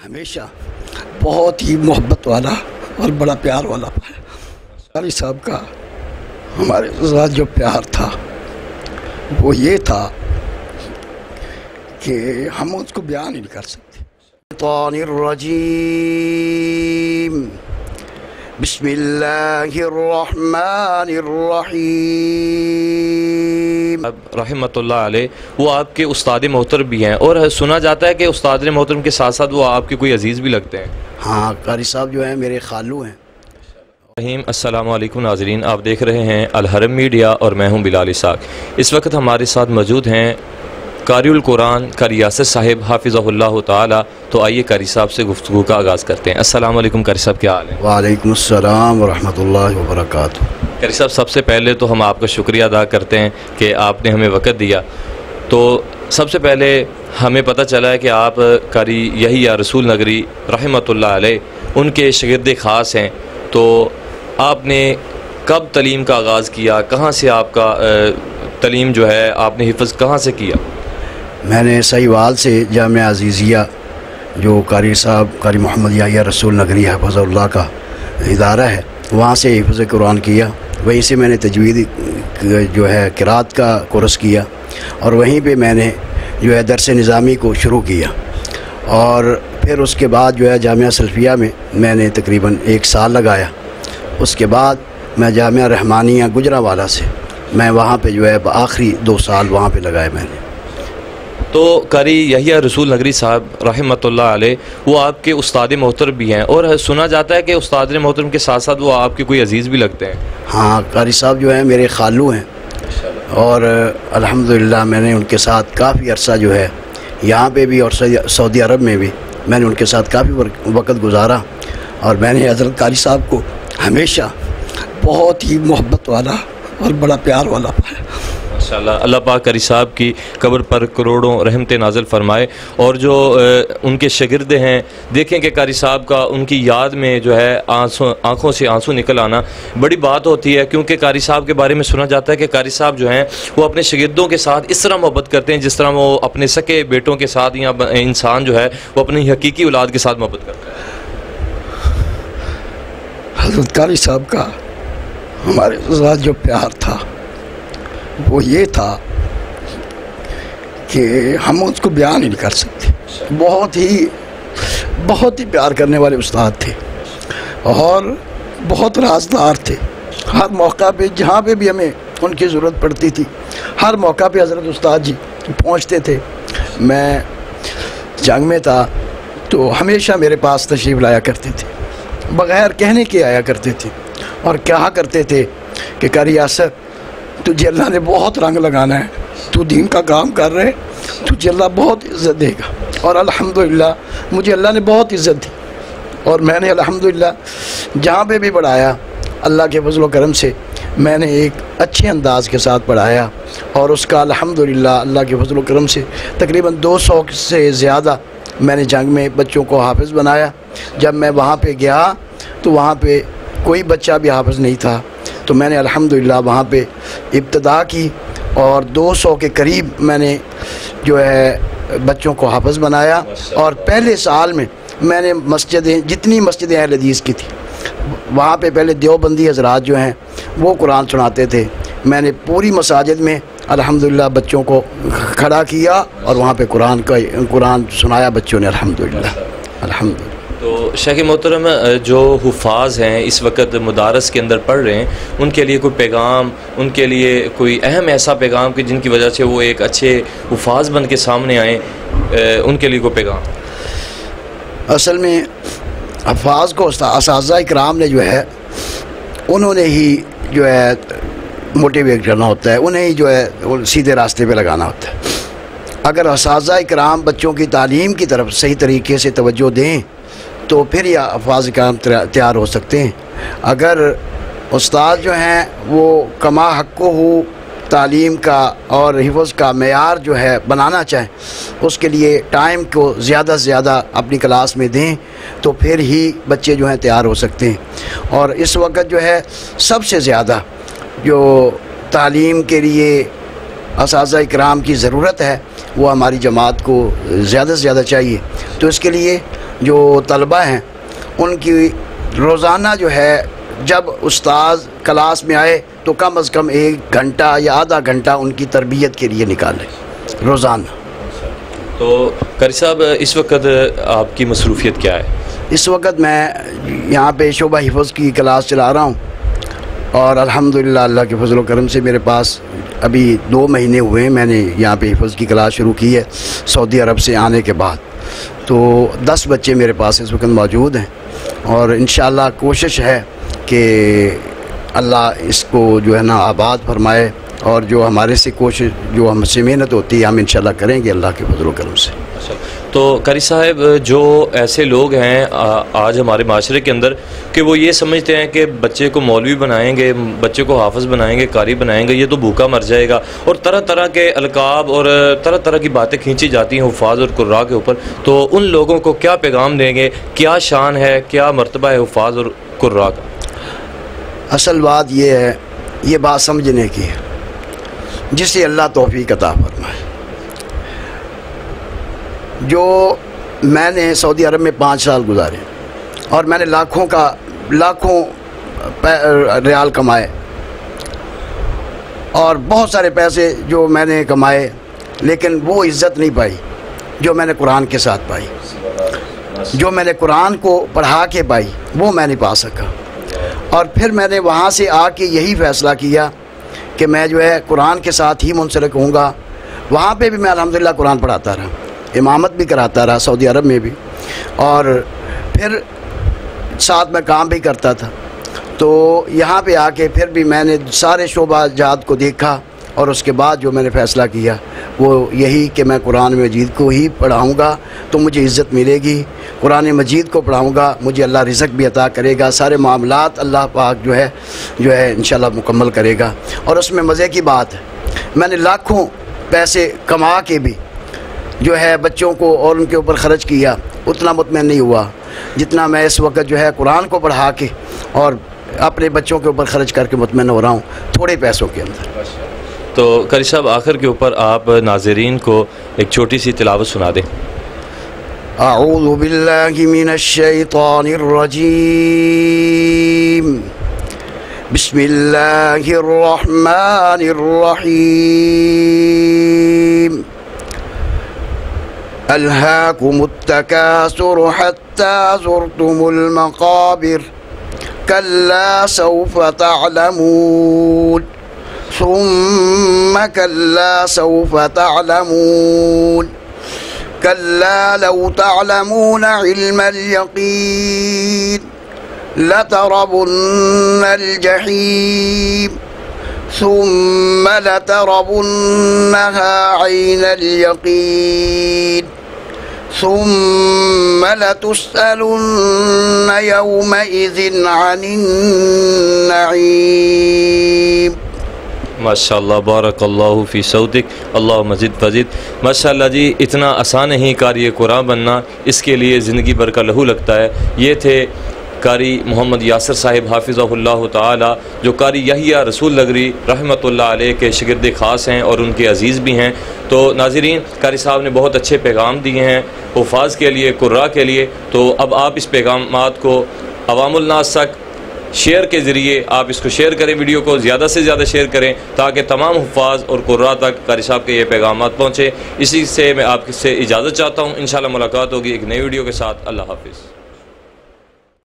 ہمیشہ بہت ہی محبت والا اور بڑا پیار والا ہے۔ قاری صاحب کا ہمارے ساتھ جو پیار تھا وہ یہ تھا کہ ہم اس کو بیان ہی نہیں کر سکتے۔ شیطان الرجیم بسم اللہ الرحمن الرحیم۔ رحمۃ اللہ علیہ وہ آپ کے استاد محترم بھی ہیں، اور سنا جاتا ہے کہ استاد محترم کے ساتھ ساتھ وہ آپ کے کوئی عزیز بھی لگتے ہیں۔ ہاں، قاری صاحب جو ہیں میرے خالو ہیں۔ السلام علیکم ناظرین، آپ دیکھ رہے ہیں الحرم میڈیا اور میں ہوں بلال اسحاق۔ اس وقت ہمارے ساتھ موجود ہیں قاری القرآن قاری یاسر صاحب حافظہ اللہ تعالی۔ تو آئیے قاری صاحب سے گفتگو کا آغاز کرتے ہیں۔ السلام علیکم قاری صاحب، کیا حال ہے؟ وعلیکم السلام ورحمۃ اللہ وبرکاتہ۔ قاری صاحب، سب سے پہلے تو ہم آپ کا شکریہ ادا کرتے ہیں کہ آپ نے ہمیں وقت دیا۔ تو سب سے پہلے ہمیں پتہ چلا ہے کہ آپ قاری یحییٰ رسول نگری رحمۃ اللہ علیہ ان کے شاگرد خاص ہیں۔ تو آپ نے کب تعلیم کا آغاز کیا؟ کہاں سے آپ کا تعلیم جو ہے آپ نے حفظ کہاں سے کیا؟ میں نے سہیوال سے جامعہ عزیزیہ جو قاری صاحب قاری محمد یحییٰ رسول نگری حفظہ اللہ کا ادارہ ہے وہاں سے حفظ قرآن کیا۔ وہیں سے میں نے تجوید جو ہے قرات کا کورس کیا، اور وہیں پہ میں نے جو ہے درس نظامی کو شروع کیا، اور پھر اس کے بعد جو ہے جامعہ سلفیہ میں نے تقریباً 1 سال لگایا۔ اس کے بعد میں جامعہ رحمانیہ گجرانوالہ سے میں وہاں پہ جو ہے آخری 2 سال وہاں پہ لگائے میں نے۔ تو قاری یحییٰ رسول نگری صاحب رحمۃ اللہ علیہ وہ آپ کے استاد محترم بھی ہیں، اور سنا جاتا ہے کہ استاد محترم کے ساتھ ساتھ وہ آپ کے کوئی عزیز بھی لگتے ہیں۔ ہاں، قاری صاحب جو ہیں میرے خالو ہیں، اور الحمدللہ میں نے ان کے ساتھ کافی عرصہ جو ہے یہاں پہ بھی اور سعودی عرب میں بھی میں نے ان کے ساتھ کافی وقت گزارا، اور میں نے حضرت قاری صاحب کو ہمیشہ بہت ہی محبت والا اور بڑا پیار والا ہے۔ ماشاءاللہ، اللہ پاک قاری صاحب کی قبر پر کروڑوں رحمتیں نازل فرمائے۔ اور جو ان کے شاگرد ہیں، دیکھیں کہ قاری صاحب کا ان کی یاد میں جو ہے آنکھوں سے آنسو نکل آنا بڑی بات ہوتی ہے، کیونکہ قاری صاحب کے بارے میں سنا جاتا ہے کہ قاری صاحب جو ہیں وہ اپنے شاگردوں کے ساتھ اس طرح محبت کرتے ہیں جس طرح وہ اپنے سکے بیٹوں کے ساتھ، یا انسان جو ہے وہ اپنی حقیقی اولاد کے ساتھ محبت کرتا ہے۔ حضرت قاری صاحب کا ہمارے ساتھ جو پیار تھا وہ یہ تھا کہ ہم اس کو بیان ہی نہیں کر سکتے۔ بہت ہی پیار کرنے والے استاد تھے، اور بہت رازدار تھے۔ ہر موقع پہ جہاں پہ بھی ہمیں ان کی ضرورت پڑتی تھی، ہر موقع پہ حضرت استاد جی پہنچتے تھے۔ میں جنگ میں تھا تو ہمیشہ میرے پاس تشریف لایا کرتے تھے، بغیر کہنے کے آیا کرتے تھے، اور کہا کرتے تھے کہ قاری یاسر، تجھے اللہ نے بہت رنگ لگانا ہے، تو دین کا کام کر رہے، تجھے اللہ بہت عزت دے گا۔ اور الحمدللہ مجھے اللہ نے بہت عزت دی، اور میں نے الحمدللہ جہاں پہ بھی پڑھایا اللہ کے فضل و کرم سے میں نے ایک اچھے انداز کے ساتھ پڑھایا، اور اس کا الحمدللہ اللہ کے فضل و کرم سے تقریباً 200 سے زیادہ میں نے جنگ میں بچوں کو حافظ بنایا۔ جب میں وہاں پہ گیا تو وہاں پہ کوئی بچہ بھی حافظ نہیں تھا، تو میں نے الحمدللہ وہاں پہ ابتدا کی، اور 200 کے قریب میں نے جو ہے بچوں کو حافظ بنایا۔ اور پہلے سال میں نے جتنی مسجدیں اہل حدیث کی تھی وہاں پہ پہلے دیوبندی حضرات جو ہیں وہ قرآن سناتے تھے، میں نے پوری مساجد میں الحمدللہ بچوں کو کھڑا کیا، اور وہاں پہ قرآن سنایا بچوں نے الحمدللہ۔ تو شیخ محترم، جو حفاظ ہیں اس وقت مدارس کے اندر پڑھ رہے ہیں، ان کے لیے کوئی پیغام، ان کے لیے کوئی اہم ایسا پیغام کہ جن کی وجہ سے وہ ایک اچھے حفاظ بن کے سامنے آئیں، ان کے لیے کوئی پیغام؟ اصل میں حفاظ کو اساتذہ اکرام نے جو ہے انہوں نے ہی جو ہے موٹیویٹ کرنا ہوتا ہے، انہیں ہی جو ہے سیدھے راستے پہ لگانا ہوتا ہے۔ اگر اساتذہ اکرام بچوں کی تعلیم کی طرف صحیح طریقے سے توجہ دیں تو پھر یہ حفاظ اکرام تیار ہو سکتے ہیں۔ اگر استاد جو ہیں وہ کما حق ہو تعلیم کا اور حفظ کا معیار جو ہے بنانا چاہیں، اس کے لیے ٹائم کو زیادہ سے زیادہ اپنی کلاس میں دیں، تو پھر ہی بچے جو ہیں تیار ہو سکتے ہیں۔ اور اس وقت جو ہے سب سے زیادہ جو تعلیم کے لیے اساتذہ اکرام کی ضرورت ہے وہ ہماری جماعت کو زیادہ سے زیادہ چاہیے۔ تو اس کے لیے جو طلبہ ہیں ان کی روزانہ جو ہے جب استاذ کلاس میں آئے تو کم از کم 1 گھنٹہ یا آدھا گھنٹہ ان کی تربیت کے لیے نکالے روزانہ۔ تو قاری صاحب اس وقت آپ کی مصروفیت کیا ہے؟ اس وقت میں یہاں پہ شعبہ حفظ کی کلاس چلا رہا ہوں، اور الحمدللہ اللہ کے فضل و کرم سے میرے پاس ابھی 2 مہینے ہوئے ہیں میں نے یہاں پہ حفظ کی کلاس شروع کی ہے سعودی عرب سے آنے کے بعد۔ تو 10 بچے میرے پاس اس وقت موجود ہیں، اور انشاءاللہ کوشش ہے کہ اللہ اس کو جو ہے نا آباد فرمائے، اور جو ہمارے سے کوشش جو ہم سے محنت ہوتی ہے ہم انشاءاللہ کریں گے اللہ کے فضل و کرم سے۔ تو قاری صاحب جو ایسے لوگ ہیں آج ہمارے معاشرے کے اندر کہ وہ یہ سمجھتے ہیں کہ بچے کو مولوی بنائیں گے، بچے کو حافظ بنائیں گے، قاری بنائیں گے، یہ تو بھوکا مر جائے گا، اور طرح طرح کے القاب اور طرح طرح کی باتیں کھینچی جاتی ہیں حفاظ اور قراء کے اوپر، تو ان لوگوں کو کیا پیغام دیں گے؟ کیا شان ہے، کیا مرتبہ ہے حفاظ اور قراء کا؟ اصل بات یہ ہے، یہ بات سمجھنے کی ہے، جسے اللہ توفیق عطا فرمائے۔ جو میں نے سعودی عرب میں 5 سال گزارے اور میں نے لاکھوں ریال کمائے، اور بہت سارے پیسے جو میں نے کمائے، لیکن وہ عزت نہیں پائی جو میں نے قرآن کے ساتھ پائی، جو میں نے قرآن کو پڑھا کے پائی وہ میں نہیں پا سکا۔ اور پھر میں نے وہاں سے آ کے یہی فیصلہ کیا کہ میں جو ہے قرآن کے ساتھ ہی منسلک ہوں گا۔ وہاں پہ بھی میں الحمدللہ قرآن پڑھاتا رہا، امامت بھی کراتا رہا سعودی عرب میں بھی، اور پھر ساتھ میں کام بھی کرتا تھا۔ تو یہاں پہ آ کے پھر بھی میں نے سارے شعبہ جات کو دیکھا، اور اس کے بعد جو میں نے فیصلہ کیا وہ یہی کہ میں قرآن مجید کو ہی پڑھاؤں گا تو مجھے عزت ملے گی، قرآن مجید کو پڑھاؤں گا مجھے اللہ رزق بھی عطا کرے گا، سارے معاملات اللہ پاک جو ہے انشاءاللہ مکمل کرے گا۔ اور اس میں مزے کی بات ہے، میں نے لاکھوں پیسے کما کے بھی جو ہے بچوں کو اور ان کے اوپر خرچ کیا، اتنا مطمئن نہیں ہوا جتنا میں اس وقت جو ہے قرآن کو پڑھا کے اور اپنے بچوں کے اوپر خرچ کر کے مطمئن ہو رہا ہوں تھوڑے پیسوں کے اندر۔ تو قاری صاحب آخر کے اوپر آپ ناظرین کو ایک چھوٹی سی تلاوت سنا دیں۔ اعوذ باللہ من الشیطان الرجیم، بسم اللہ الرحمن الرحیم، الہاکم التکاثر حتی زرتم المقابر، کلا سوف تعلمون ثم كلا سوف تعلمون كلا لو تعلمون علم اليقين لترون الجحيم ثم لترونها عين اليقين ثم لتسألن يومئذ عن النعيم۔ ماشاء اللہ، بارک اللہ فی صوتک، اللہ مزید فزید۔ ماشاء اللہ جی، اتنا آسان نہیں قاری قرآن بننا، اس کے لیے زندگی بھر کا لہو لگتا ہے۔ یہ تھے قاری محمد یاسر صاحب حافظہ اللہ تعالی، جو قاری یحییٰ رسول نگری رحمۃ اللہ علیہ کے شاگرد خاص ہیں اور ان کے عزیز بھی ہیں۔ تو ناظرین، قاری صاحب نے بہت اچھے پیغام دیے ہیں حفاظ کے لیے، قراء کے لیے، تو اب آپ اس پیغامات کو عوام الناس تک شیئر کے ذریعے آپ اس کو شیئر کریں، ویڈیو کو زیادہ سے زیادہ شیئر کریں تاکہ تمام حفاظ اور قراء تک قاری صاحب کے یہ پیغامات پہنچے۔ اسی سے میں آپ سے اجازت چاہتا ہوں، انشاءاللہ ملاقات ہوگی ایک نئی ویڈیو کے ساتھ۔ اللہ حافظ۔